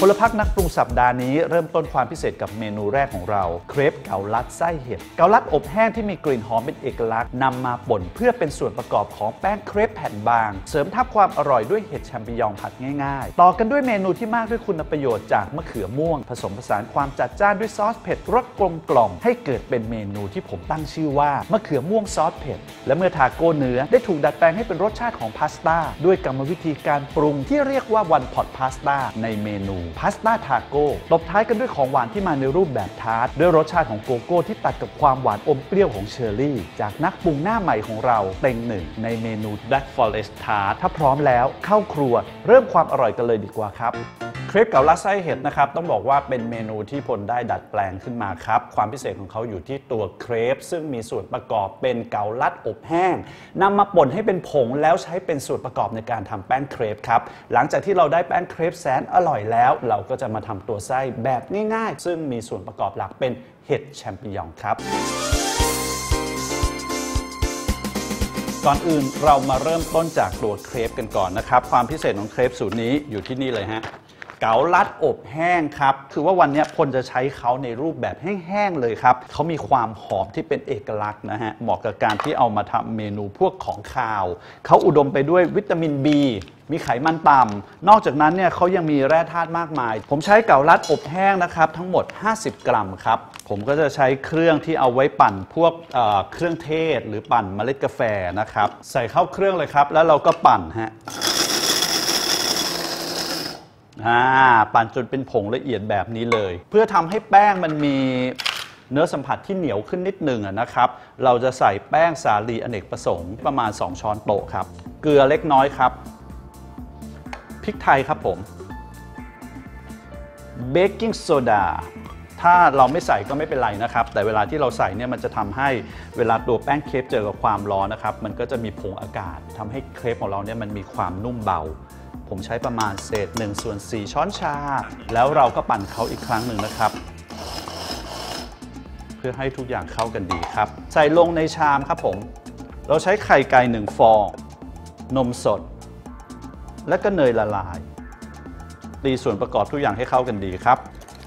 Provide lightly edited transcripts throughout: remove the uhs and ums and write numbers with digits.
ลพรรคนักปรุงสัปดาห์นี้เริ่มต้นความพิเศษกับเมนูแรกของเราเครปเกาลัดไส้เห็ดเกาลัดอบแห้งที่มีกลิ่นหอมเป็นเอกลักษณ์นำมาป่นเพื่อเป็นส่วนประกอบของแป้งเครปแผ่นบางเสริมทับความอร่อยด้วยเห็ดแชมปิญองผัดง่ายๆต่อกันด้วยเมนูที่มากด้วยคุณประโยชน์จากมะเขือม่วงผสมผสานความจัดจ้านด้วยซอสเผ็ดรสกลมกล่อมให้เกิดเป็นเมนูที่ผมตั้งชื่อว่ามะเขือม่วงซอสเผ็ดและเมื่อทาโก้เนื้อได้ถูกดัดแปลงให้เป็นรสชาติของพาสต้าด้วยกรรมวิธีการปรุงที่เรียกว่าวันพอตพาสต้าในเมนูพาสต้าทาโก้ตบท้ายกันด้วยของหวานที่มาในรูปแบบทาร์ตด้วยรสชาติของโกโก้ที่ตัดกับความหวานอมเปรี้ยวของเชอร์รี่จากนักปรุงหน้าใหม่ของเราเต็งหนึ่งในเมนู Black Forest Tart ถ้าพร้อมแล้วเข้าครัวเริ่มความอร่อยกันเลยดีกว่าครับเครปเกาลัดไส้เห็ดนะครับต้องบอกว่าเป็นเมนูที่พลได้ดัดแปลงขึ้นมาครับความพิเศษของเขาอยู่ที่ตัวเครปซึ่งมีส่วนประกอบเป็นเกาลัดอบแห้งนำมาป่นให้เป็นผงแล้วใช้เป็นส่วนประกอบในการทำแป้งเครปครับหลังจากที่เราได้แป้งเครปแสนอร่อยแล้วเราก็จะมาทำตัวไส้แบบง่ายๆซึ่งมีส่วนประกอบหลักเป็นเห็ดแชมปิญองครับก่อนอื่นเรามาเริ่มต้นจากตัวเครปกันก่อนนะครับความพิเศษของเครปสูตรนี้อยู่ที่นี่เลยฮะเกาลัดอบแห้งครับคือว่าวันนี้พลจะใช้เขาในรูปแบบแห้งๆเลยครับเขามีความหอมที่เป็นเอกลักษณ์นะฮะเหมาะกับการที่เอามาทำเมนูพวกของคาวเขาอุดมไปด้วยวิตามิน B มีไขมันต่ำนอกจากนั้นเนี่ยเขายังมีแร่ธาตุมากมายผมใช้เกาลัดอบแห้งนะครับทั้งหมด50 กรัมครับผมก็จะใช้เครื่องที่เอาไว้ปั่นพวกเครื่องเทศหรือปั่นเมล็ดกาแฟนะครับใส่เข้าเครื่องเลยครับแล้วเราก็ปั่นฮะปั่นจนเป็นผงละเอียดแบบนี้เลยเพื่อทำให้แป้งมันมีเนื้อสัมผัสที่เหนียวขึ้นนิดนึงนะครับเราจะใส่แป้งสาลีอเนกประสงค์ประมาณ2 ช้อนโต๊ะครับเกลือเล็กน้อยครับพริกไทยครับผมเบกกิ้งโซดาถ้าเราไม่ใส่ก็ไม่เป็นไรนะครับแต่เวลาที่เราใส่เนี่ยมันจะทำให้เวลาตัวแป้งเครปเจอกับความร้อนนะครับมันก็จะมีผงอากาศทำให้เครปของเราเนี่ยมันมีความนุ่มเบาผมใช้ประมาณเศษ1/4 ช้อนชาแล้วเราก็ปั่นเขาอีกครั้งหนึ่งนะครับเพื่อให้ทุกอย่างเข้ากันดีครับใส่ลงในชามครับผมเราใช้ไข่ไก่1 ฟองนมสดและก็เนยละลายตีส่วนประกอบทุกอย่างให้เข้ากันดีครับ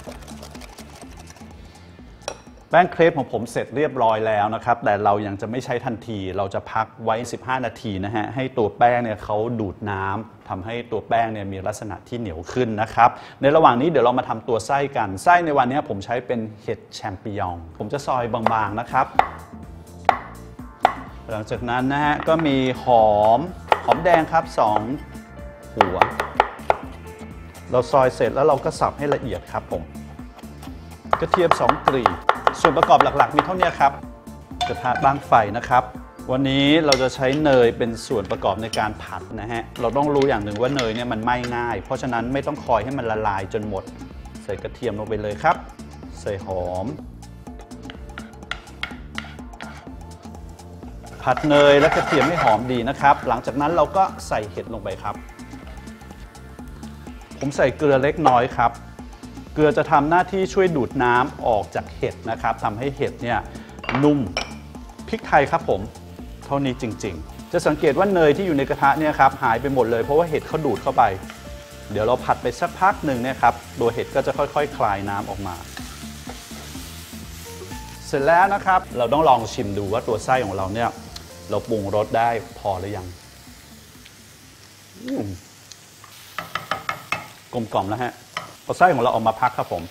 แป้งเครปของผมเสร็จเรียบร้อยแล้วนะครับแต่เรายังจะไม่ใช้ทันทีเราจะพักไว้15 นาทีนะฮะให้ตัวแป้งเนี่ยเขาดูดน้ำทำให้ตัวแป้งเนี่ยมีลักษณะที่เหนียวขึ้นนะครับในระหว่างนี้เดี๋ยวเรามาทำตัวไส้กันไส้ในวันนี้ผมใช้เป็นเห็ดแชมปิญองผมจะซอยบางๆนะครับหลังจากนั้นนะฮะก็มีหอมแดงครับ2 หัวเราซอยเสร็จแล้วเราก็สับให้ละเอียดครับผมกระเทียม2 กลีบส่วนประกอบหลักๆมีเท่านี้ครับกระทะตั้งไฟนะครับวันนี้เราจะใช้เนยเป็นส่วนประกอบในการผัดนะฮะเราต้องรู้อย่างหนึ่งว่าเนยเนี่ยมันไหม้ง่ายเพราะฉะนั้นไม่ต้องคอยให้มันละลายจนหมดใส่กระเทียมลงไปเลยครับใส่หอมผัดเนยและกระเทียมให้หอมดีนะครับหลังจากนั้นเราก็ใส่เห็ดลงไปครับผมใส่เกลือเล็กน้อยครับเกลือจะทำหน้าที่ช่วยดูดน้ำออกจากเห็ดนะครับทำให้เห็ดเนี่ยนุ่มพริกไทยครับผมเท่านี้จริงๆจะสังเกตว่าเนยที่อยู่ในกระทะเนี่ยครับหายไปหมดเลยเพราะว่าเห็ดเขาดูดเข้าไปเดี๋ยวเราผัดไปสักพักหนึ่งเนี่ยครับตัวเห็ดก็จะค่อยๆคลายน้ำออกมาเสร็จแล้วนะครับเราต้องลองชิมดูว่าตัวไส้ของเราเนี่ยเราปรุงรสได้พอหรือยังกลมกล่อมแล้วฮะเอาไส้ของเราออกมาพักครับผม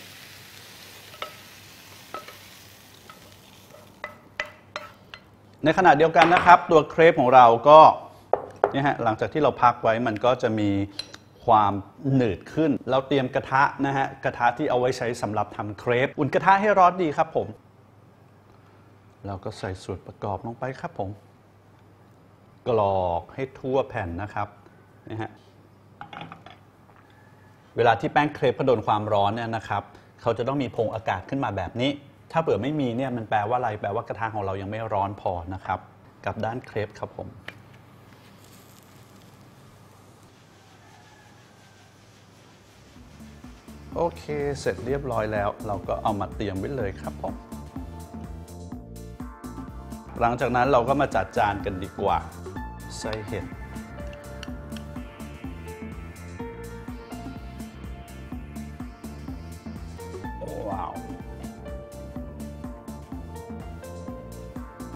ในขณะเดียวกันนะครับตัวเครปของเราก็เนี่ยฮะหลังจากที่เราพักไว้มันก็จะมีความหนืดขึ้นเราเตรียมกระทะนะฮะกระทะที่เอาไว้ใช้สำหรับทำเครปอุ่นกระทะให้ร้อนดีครับผมเราก็ใส่ส่วนประกอบลงไปครับผมกรอกให้ทั่วแผ่นนะครับนะฮะเวลาที่แป้งเครปโดนความร้อนเนี่ยนะครับเขาจะต้องมีพงอากาศขึ้นมาแบบนี้ถ้าเผื่อไม่มีเนี่ยมันแปลว่าอะไรแปลว่ากระทะของเรายังไม่ร้อนพอนะครับกับด้านเครปครับผมโอเคเสร็จเรียบร้อยแล้วเราก็เอามาเตรียมไว้เลยครับผมหลังจากนั้นเราก็มาจัดจานกันดีกว่าไส้เห็ด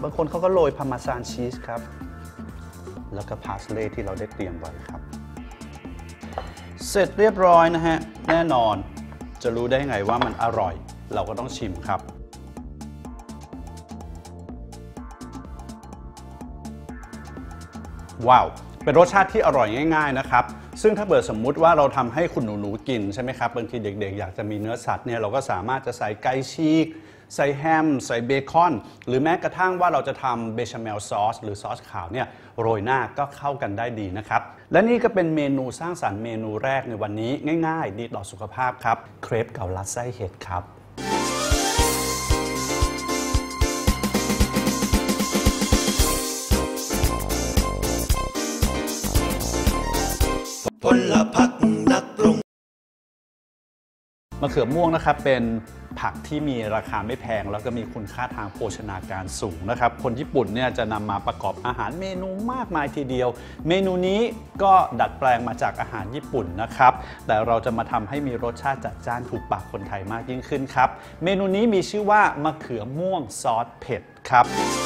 บางคนเขาก็โรยพาร์เมซานชีสครับแล้วก็พาสเลย์ที่เราได้เตรียมไว้ครับเสร็จเรียบร้อยนะฮะแน่นอนจะรู้ได้ไงว่ามันอร่อยเราก็ต้องชิมครับว้าวเป็นรสชาติที่อร่อยง่ายๆนะครับซึ่งถ้าเกิดสมมุติว่าเราทำให้คุณหนูๆกินใช่ไหมครับบางทีเด็กๆอยากจะมีเนื้อสัตว์เนี่ยเราก็สามารถจะใส่ไก่ฉีกใส่แฮมใส่เบคอนหรือแม้กระทั่งว่าเราจะทำเบชาเมลซอสหรือซอสขาวเนี่ยโรยหน้าก็เข้ากันได้ดีนะครับและนี่ก็เป็นเมนูสร้างสรรค์เมนูแรกในวันนี้ง่ายๆดีต่อสุขภาพครับเครปเกาลัดไส้เห็ดครับพลพักนักปรุงมะเขือม่วงนะครับเป็นผักที่มีราคาไม่แพงแล้วก็มีคุณค่าทางโภชนาการสูงนะครับคนญี่ปุ่นเนี่ยจะนำมาประกอบอาหารเมนูมากมายทีเดียวเมนูนี้ก็ดัดแปลงมาจากอาหารญี่ปุ่นนะครับแต่เราจะมาทำให้มีรสชาติจัดจ้านถูกปากคนไทยมากยิ่งขึ้นครับเมนูนี้มีชื่อว่ามะเขือม่วงซอสเผ็ดครับ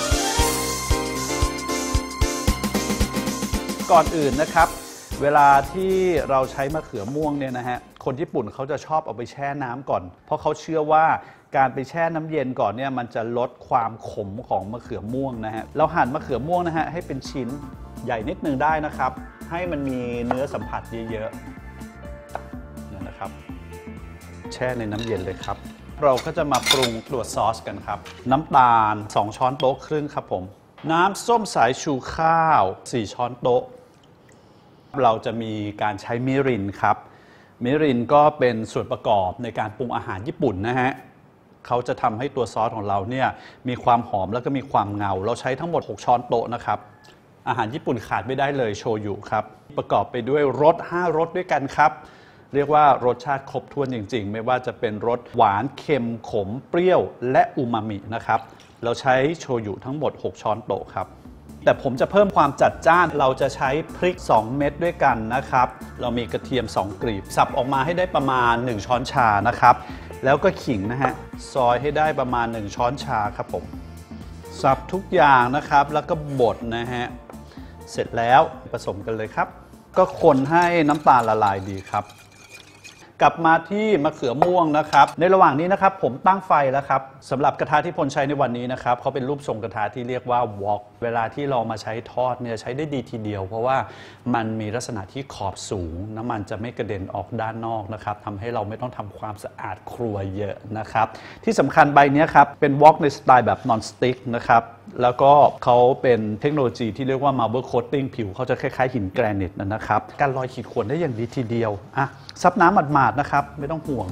ก่อนอื่นนะครับเวลาที่เราใช้มะเขือม่วงเนี่ยนะฮะคนญี่ปุ่นเขาจะชอบเอาไปแช่น้ำก่อนเพราะเขาเชื่อว่าการไปแช่น้ำเย็นก่อนเนี่ยมันจะลดความขมของมะเขือม่วงนะฮะเราหั่นมะเขือม่วงนะฮะให้เป็นชิ้นใหญ่นิดนึงได้นะครับให้มันมีเนื้อสัมผัสเยอะๆเนี่ยนะครับแช่ในน้ำเย็นเลยครับเราก็จะมาปรุงตัวซอสกันครับน้ำตาล2ช้อนโต๊ะครึ่งครับผมน้ำส้มสายชูข้าว4ช้อนโต๊ะเราจะมีการใช้มิรินครับมิรินก็เป็นส่วนประกอบในการปรุงอาหารญี่ปุ่นนะฮะเขาจะทำให้ตัวซอสของเราเนี่ยมีความหอมแล้วก็มีความเงาเราใช้ทั้งหมด6ช้อนโต๊ะนะครับอาหารญี่ปุ่นขาดไม่ได้เลยโชยุครับประกอบไปด้วยรส5รสด้วยกันครับเรียกว่ารสชาติครบถ้วนจริงๆไม่ว่าจะเป็นรสหวานเค็มขมเปรี้ยวและอูมามินะครับเราใช้โชยุทั้งหมด6ช้อนโต๊ะครับแต่ผมจะเพิ่มความจัดจ้านเราจะใช้พริก2เม็ดด้วยกันนะครับเรามีกระเทียม2กลีบสับออกมาให้ได้ประมาณ1ช้อนชานะครับแล้วก็ขิงนะฮะซอยให้ได้ประมาณ1ช้อนชาครับผมสับทุกอย่างนะครับแล้วก็บดนะฮะเสร็จแล้วผสมกันเลยครับก็คนให้น้ำตาลละลายดีครับกลับมาที่มะเขือม่วงนะครับในระหว่างนี้นะครับผมตั้งไฟแล้วครับสำหรับกระทะที่พลใช้ในวันนี้นะครับเขาเป็นรูปทรงกระทะที่เรียกว่าวอล์กเวลาที่เรามาใช้ทอดเนี่ยใช้ได้ดีทีเดียวเพราะว่ามันมีลักษณะที่ขอบสูงน้ำมันจะไม่กระเด็นออกด้านนอกนะครับทำให้เราไม่ต้องทำความสะอาดครัวเยอะนะครับที่สำคัญใบนี้ครับเป็นวอล์กในสไตล์แบบนอนสติ๊กนะครับแล้วก็เขาเป็นเทคโนโลยีที่เรียกว่า Marble Coating ผิวเขาจะคล้ายๆหินแกรนิตนะครับการลอยขีดข่วนได้อย่างดีทีเดียวซับน้ำหมาดๆนะครับไม่ต้องห่วง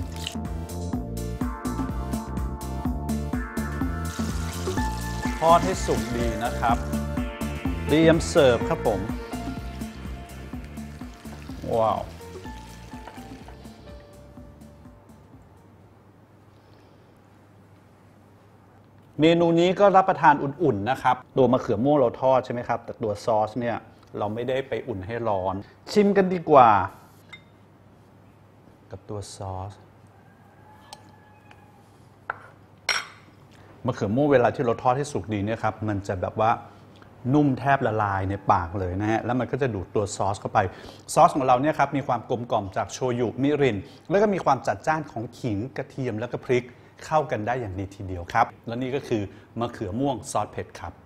ทอดให้สุกดีนะครับเตรียมเสิร์ฟครับผมว้าวเมนูนี้ก็รับประทานอุ่นๆนะครับตัวมะเขือม่วงเราทอดใช่ไหมครับแต่ตัวซอสเนี่ยเราไม่ได้ไปอุ่นให้ร้อนชิมกันดีกว่ากับตัวซอสมะเขือม่วงเวลาที่เราทอดให้สุกดีเนี่ยครับมันจะแบบว่านุ่มแทบละลายในปากเลยนะฮะแล้วมันก็จะดูดตัวซอสเข้าไปซอสของเราเนี่ยครับมีความกลมกล่อมจากโชยุมิรินแล้วก็มีความจัดจ้านของขิงกระเทียมแล้วก็พริกเข้ากันได้อย่างดีทีเดียวครับและนี่ก็คือมะเขือม่วงซอสเผ็ดครับ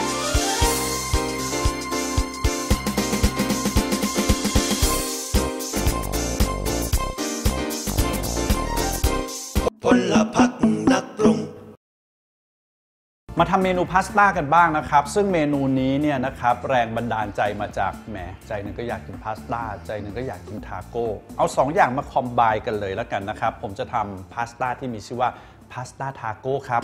พลพักนักปรุงมาทำเมนูพาสต้ากันบ้างนะครับซึ่งเมนูนี้เนี่ยนะครับแรงบันดาลใจมาจากแหมใจหนึ่งก็อยากกินพาสต้าใจหนึ่งก็อยากกินทาโก้เอา2อย่างมาคอมไบน์กันเลยแล้วกันนะครับผมจะทำพาสต้าที่มีชื่อว่าพาสต้าทาโก้ครับ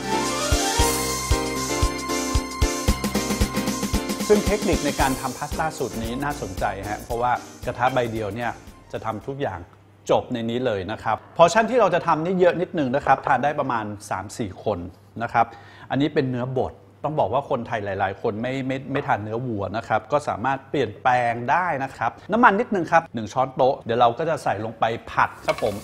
ซึ่งเทคนิคในการทำพาสต้าสูตรนี้น่าสนใจฮะเพราะว่ากระทะใบเดียวเนี่ยจะทำทุกอย่างจบในนี้เลยนะครับพอร์ชั่นที่เราจะทำนี่เยอะนิดนึงนะครับทานได้ประมาณ 3-4 คนนะครับอันนี้เป็นเนื้อบดต้องบอกว่าคนไทยหลายๆคนไม่ทานเนื้อวัวนะครับก็สามารถเปลี่ยนแปลงได้นะครับน้ำมันนิดนึงครับ1ช้อนโต๊ะเดี๋ยวเราก็จะใส่ลงไปผัดครับผม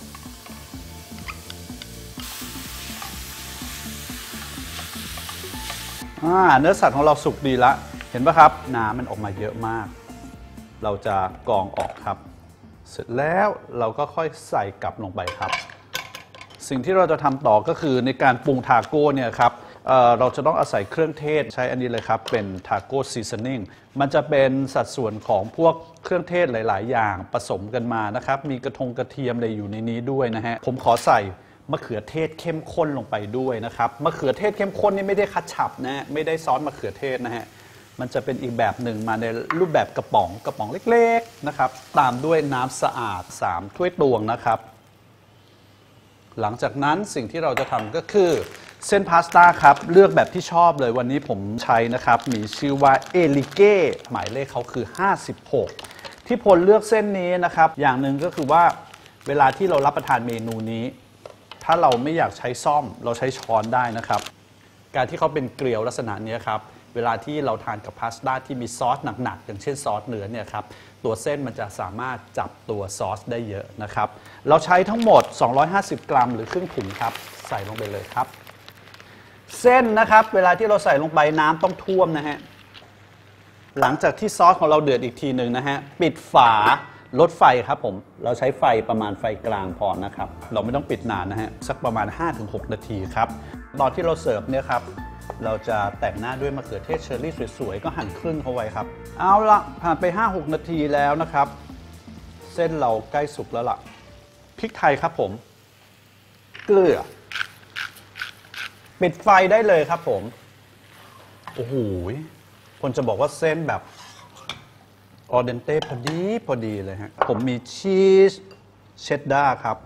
เนื้อสัตว์ของเราสุกดีละเห็นปะครับน้ำมันออกมาเยอะมากเราจะกรองออกครับเสร็จแล้วเราก็ค่อยใส่กลับลงไปครับสิ่งที่เราจะทำต่อก็คือในการปรุงทาโก้เนี่ยครับเราจะต้องอาศัยเครื่องเทศใช้อันนี้เลยครับเป็นทาโก้ซีซันนิ่งมันจะเป็นสัดส่วนของพวกเครื่องเทศหลายๆอย่างผสมกันมานะครับมีกระเทียมอะไรอยู่ในนี้ด้วยนะฮะผมขอใส่มะเขือเทศเข้มข้นลงไปด้วยนะครับมะเขือเทศเข้มข้นนี่ไม่ได้คัดฉับนะไม่ได้ซอสมะเขือเทศนะฮะมันจะเป็นอีกแบบหนึ่งมาในรูปแบบกระป๋องเล็กๆนะครับตามด้วยน้ำสะอาด3ถ้วยตวงนะครับหลังจากนั้นสิ่งที่เราจะทำก็คือเส้นพาสต้าครับเลือกแบบที่ชอบเลยวันนี้ผมใช้นะครับมีชื่อว่าเอลิเก้หมายเลขเขาคือ56ที่พลเลือกเส้นนี้นะครับอย่างหนึ่งก็คือว่าเวลาที่เรารับประทานเมนูนี้ถ้าเราไม่อยากใช้ซ่อมเราใช้ช้อนได้นะครับการที่เขาเป็นเกลียวลักษณะนี้ครับเวลาที่เราทานกับพาสต้าที่มีซอสหนักๆอย่างเช่นซอสเนื้อเนี่ยครับตัวเส้นมันจะสามารถจับตัวซอสได้เยอะนะครับเราใช้ทั้งหมด250กรัมหรือครึ่งถุงครับใส่ลงไปเลยครับเส้นนะครับเวลาที่เราใส่ลงไปน้ำต้องท่วมนะฮะหลังจากที่ซอสของเราเดือดอีกทีหนึ่งนะฮะปิดฝาลดไฟครับผมเราใช้ไฟประมาณไฟกลางพอนะครับเราไม่ต้องปิดนานนะฮะสักประมาณ 5-6 นาทีครับตอนที่เราเสิร์ฟเนี่ยครับเราจะแต่งหน้าด้วยมะเขือเทศเชอร์รี่สวยๆก็หั่นครึ่งเข้าไว้ครับเอาละผ่านไป 5-6 นาทีแล้วนะครับเส้นเราใกล้สุกแล้วล่ะพริกไทยครับผมเกลือปิดไฟได้เลยครับผมโอ้โหคนจะบอกว่าเส้นแบบออเดนเต้พอดีเลยฮะผมมีชีสเชดดาร์ครับ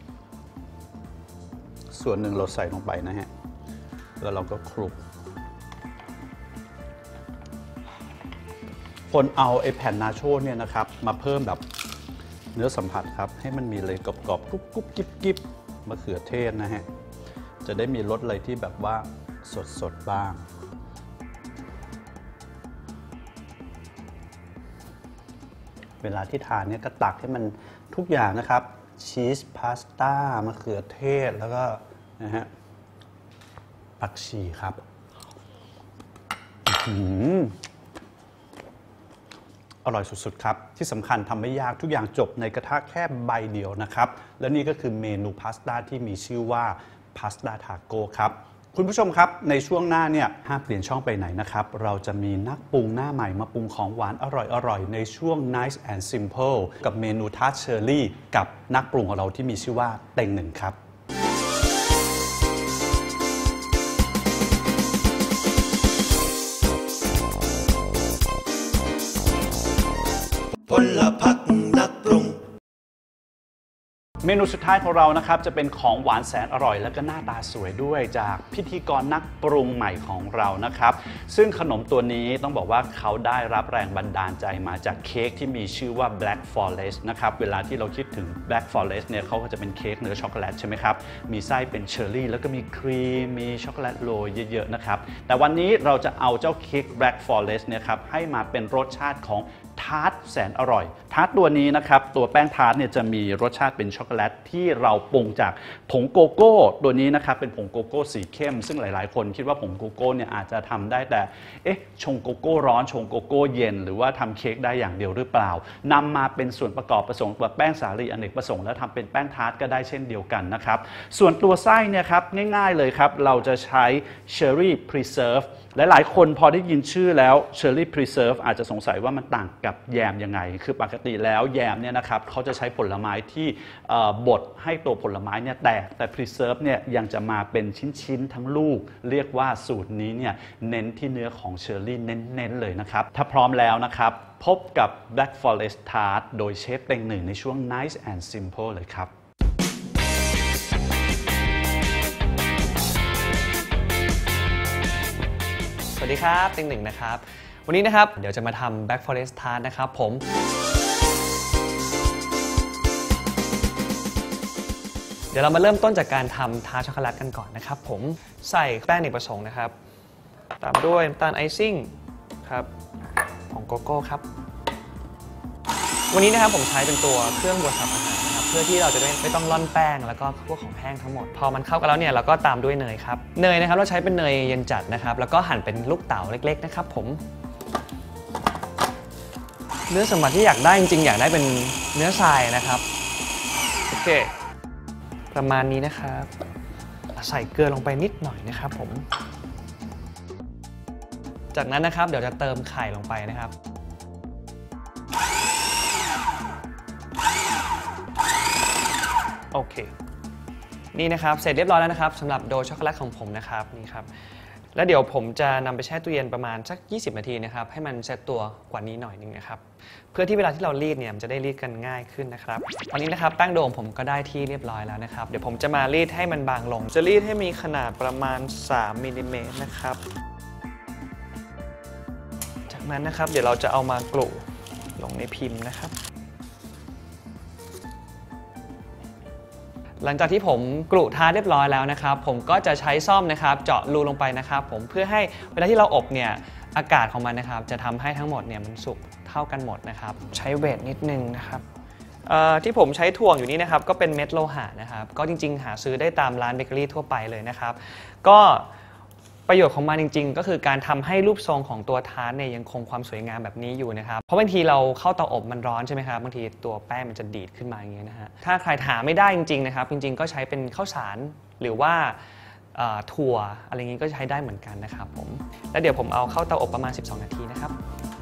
ส่วนหนึ่งเราใส่ลงไปนะฮะแล้วเราก็คลุกคนเอาไอ้แผ่นนาโชเนี่ยนะครับมาเพิ่มแบบเนื้อสัมผัสครับให้มันมีเลยกรอบๆกรุบกิ๊บมะเขือเทศนะฮะจะได้มีรสอะไรที่แบบว่าสดบ้างเวลาที่ทานเนี่ยก็ตักให้มันทุกอย่างนะครับชีสพาสต้ามะเขือเทศแล้วก็นะฮะผักชีครับอร่อยสุดๆครับที่สำคัญทำไม่ยากทุกอย่างจบในกระทะแค่ใบเดียวนะครับและนี่ก็คือเมนูพาสต้าที่มีชื่อว่าพาสต้าทาโก้ครับคุณผู้ชมครับในช่วงหน้าเนี่ยห้ามเปลี่ยนช่องไปไหนนะครับเราจะมีนักปรุงหน้าใหม่มาปรุงของหวานอร่อยในช่วง Nice and Simple กับเมนูทาร์ตเชอร์รี่กับนักปรุงของเราที่มีชื่อว่าเต็งหนึ่งครับพลพักนักปรุงเมนูสุดท้ายของเรานะครับจะเป็นของหวานแสนอร่อยและก็หน้าตาสวยด้วยจากพิธีกรนักปรุงใหม่ของเรานะครับซึ่งขนมตัวนี้ต้องบอกว่าเขาได้รับแรงบันดาลใจมาจากเค้กที่มีชื่อว่า Black Forest นะครับเวลาที่เราคิดถึง Black Forest เนี่ยเขาก็จะเป็นเค้กเนื้อช็อกโกแลตใช่ไหมครับมีไส้เป็นเชอร์รี่แล้วก็มีครีมมีช็อกโกแลตโรยเยอะๆนะครับแต่วันนี้เราจะเอาเจ้าเค้ก Black Forest เนี่ยครับให้มาเป็นรสชาติของทาร์ตแสนอร่อยทาร์ตตัวนี้นะครับตัวแป้งทาร์ตเนี่ยจะมีรสชาติเป็นช็อกโกแลตที่เราปรุงจากผงโกโก้ตัวนี้นะครับเป็นผงโกโก้สีเข้มซึ่งหลายๆคนคิดว่าผงโกโก้เนี่ยอาจจะทำได้แต่ชงโกโก้ร้อนชงโกโก้เย็นหรือว่าทำเค้กได้อย่างเดียวหรือเปล่านำมาเป็นส่วนประกอบผสมกับแป้งสาลีอเนกประสงค์แล้วทำเป็นแป้งทาร์ตก็ได้เช่นเดียวกันนะครับส่วนตัวไส้เนี่ยครับง่ายๆเลยครับเราจะใช้เชอร์รี่พรีเซิร์ฟหลายๆคนพอได้ยินชื่อแล้วเชอร์รี่พรีเซิร์ฟอาจจะสงสัยว่ามันต่างกับแยมยังไงคือปกติแล้วแยมเนี่ยนะครับเขาจะใช้ผลไม้ที่บดให้ตัวผลไม้เนี่ยแตกแต่พรีเซิร์ฟเนี่ยยังจะมาเป็นชิ้นๆทั้งลูกเรียกว่าสูตรนี้เนี่ยเน้นที่เนื้อของเชอร์รี่เน้นๆเลยนะครับถ้าพร้อมแล้วนะครับพบกับ Black Forest Tart โดยเชฟเต็งหนึ่งในช่วง Nice and Simple เลยครับสวัสดีครับเต็งหนึ่งนะครับวันนี้นะครับเดี๋ยวจะมาทำ Black Forest Tart นะครับผมเดี๋ยวเรามาเริ่มต้นจากการทำทาร์ตช็อกโกแลตกันก่อนนะครับผมใส่แป้งอเนกประสงค์นะครับตามด้วยน้ำตาลไอซิ่งครับผงโกโก้ครับวันนี้นะครับผมใช้เป็นตัวเครื่องบดสับอาหารนะครับพื่อที่เราจะไม่ต้องร่อนแป้งแล้วก็พวกของแห้งทั้งหมดพอมันเข้ากันแล้วเนี่ยเราก็ตามด้วยเนยครับเนยนะครับเราใช้เป็นเนยเย็นจัดนะครับแล้วก็หั่นเป็นลูกเต๋าเล็กๆนะครับผมเนื้อสัมผัสที่อยากได้จริงๆอยากได้เป็นเนื้อทรายนะครับโอเคประมาณนี้นะครับใส่เกลือลงไปนิดหน่อยนะครับผมจากนั้นนะครับเดี๋ยวจะเติมไข่ลงไปนะครับโอเคนี่นะครับเสร็จเรียบร้อยแล้วนะครับสำหรับโดช็อกโกแลตของผมนะครับนี่ครับแล้วเดี๋ยวผมจะนำไปแช่ตู้เย็นประมาณสัก20 นาทีนะครับให้มันเซตตัวกว่านี้หน่อยนึงนะครับเพื่อที่เวลาที่เรารีดเนี่ยมันจะได้รีดกันง่ายขึ้นนะครับตอนนี้นะครับแป้งโดผมผมก็ได้ที่เรียบร้อยแล้วนะครับเดี๋ยวผมจะมารีดให้มันบางลงจะรีดให้มีขนาดประมาณ3 มิลลิเมตรนะครับจากนั้นนะครับเดี๋ยวเราจะเอามากลุ่ลงในพิมพ์นะครับหลังจากที่ผมกรุทาเรียบร้อยแล้วนะครับผมก็จะใช้ซ่อมนะครับเจาะรูลงไปนะครับผมเพื่อให้เวลาที่เราอบเนี่ยอากาศของมันนะครับจะทำให้ทั้งหมดเนี่ยมันสุกเท่ากันหมดนะครับใช้เวทนิดนึงนะครับที่ผมใช้ถ่วงอยู่นี่นะครับก็เป็นเม็ดโลหะนะครับก็จริงๆหาซื้อได้ตามร้านเบเกอรี่ทั่วไปเลยนะครับก็ประโยชน์ของมันจริงๆก็คือการทำให้รูปทรงของตัวทาร์ตเนี่ยยังคงความสวยงามแบบนี้อยู่นะครับเพราะบางทีเราเข้าเตาอบมันร้อนใช่ไหมครับบางทีตัวแป้งมันจะดีดขึ้นมาอย่างเงี้ยนะฮะถ้าใครหาไม่ได้จริงๆนะครับจริงๆก็ใช้เป็นข้าวสารหรือว่าถั่วอะไรอย่างงี้ก็ใช้ได้เหมือนกันนะครับผมแล้วเดี๋ยวผมเอาเข้าเตาอบประมาณ12 นาทีนะครับ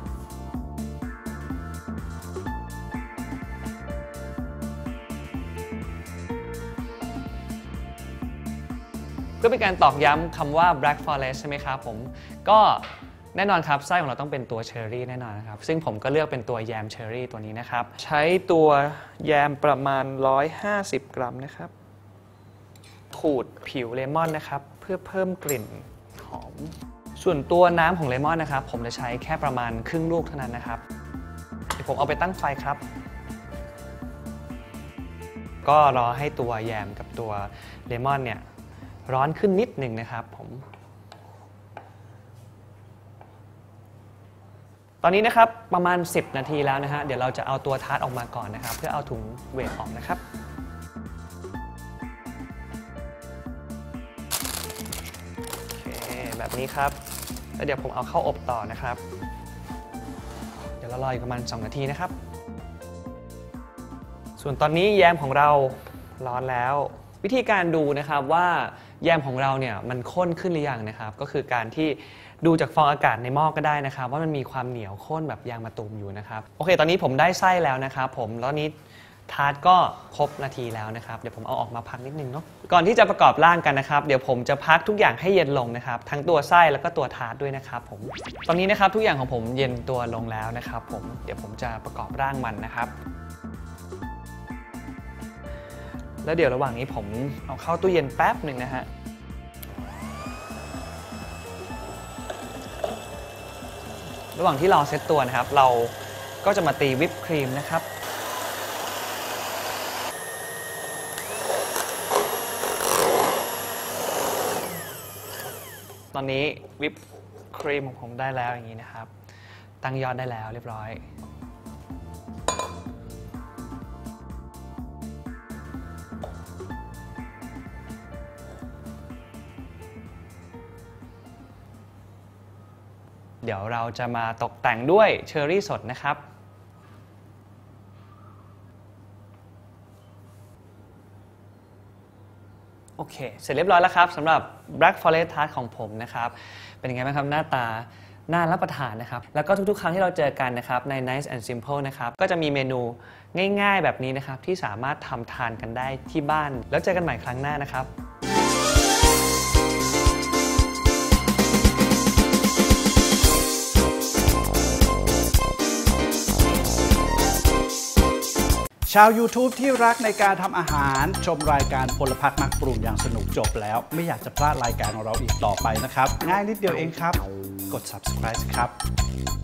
เพื่อเป็นการตอกย้ำคำว่า Black Forest ใช่ไหมครับผมก็แน่นอนครับไส้ของเราต้องเป็นตัวเชอร์รี่แน่นอนนะครับซึ่งผมก็เลือกเป็นตัวแยมเชอร์รี่ตัวนี้นะครับใช้ตัวแยมประมาณ150 กรัมนะครับขูดผิวเลมอนนะครับเพื่อเพิ่มกลิ่นหอมส่วนตัวน้ำของเลมอนนะครับผมจะใช้แค่ประมาณครึ่งลูกเท่านั้นนะครับเดี๋ยวผมเอาไปตั้งไฟครับก็รอให้ตัวแยมกับตัวเลมอนเนี่ยร้อนขึ้นนิดหนึ่งนะครับผมตอนนี้นะครับประมาณ10 นาทีแล้วนะฮะเดี๋ยวเราจะเอาตัวทาร์ตออกมาก่อนนะครับเพื่อเอาถุงเวทออกนะครับโอเคแบบนี้ครับแล้วเดี๋ยวผมเอาเข้าอบต่อนะครับเดี๋ยวเรารออีกประมาณ2 นาทีนะครับส่วนตอนนี้แยมของเราร้อนแล้ววิธีการดูนะครับว่าแยมของเราเนี่ยมันข้นขึ้นหรือยังนะครับก็คือการที่ดูจากฟองอากาศในหม้อก็ได้นะครับว่ามันมีความเหนียวข้นแบบยางมะตูมอยู่นะครับโอเคตอนนี้ผมได้ไส้แล้วนะครับผมแล้วนี้ทาร์ตก็ครบนาทีแล้วนะครับเดี๋ยวผมเอาออกมาพักนิดนึงเนาะก่อนที่จะประกอบร่างกันนะครับเดี๋ยวผมจะพักทุกอย่างให้เย็นลงนะครับทั้งตัวไส้แล้วก็ตัวทาร์ตด้วยนะครับผมตอนนี้นะครับทุกอย่างของผมเย็นตัวลงแล้วนะครับผมเดี๋ยวผมจะประกอบร่างมันนะครับแล้วเดี๋ยวระหว่างนี้ผมเอาเข้าตู้เย็นแป๊บหนึ่งนะฮะระหว่างที่รอเซตตัวนะครับเราก็จะมาตีวิปครีมนะครับตอนนี้วิปครีมของผมได้แล้วอย่างนี้นะครับตั้งยอดได้แล้วเรียบร้อยเดี๋ยวเราจะมาตกแต่งด้วยเชอร์รี่สดนะครับโอเคเสร็จเรียบร้อยแล้วครับสำหรับ Black Forest Tart ของผมนะครับเป็นยังไงบ้างครับหน้าตาน่ารับประทานนะครับแล้วก็ทุกๆครั้งที่เราเจอกันนะครับใน Nice and Simple นะครับก็จะมีเมนูง่ายๆแบบนี้นะครับที่สามารถทำทานกันได้ที่บ้านแล้วเจอกันใหม่ครั้งหน้านะครับชาว YouTube ที่รักในการทำอาหารชมรายการพลพักนักปรุงอย่างสนุกจบแล้วไม่อยากจะพลาดรายการของเราอีกต่อไปนะครับง่ายนิดเดียวเองครับกด Subscribe ครับ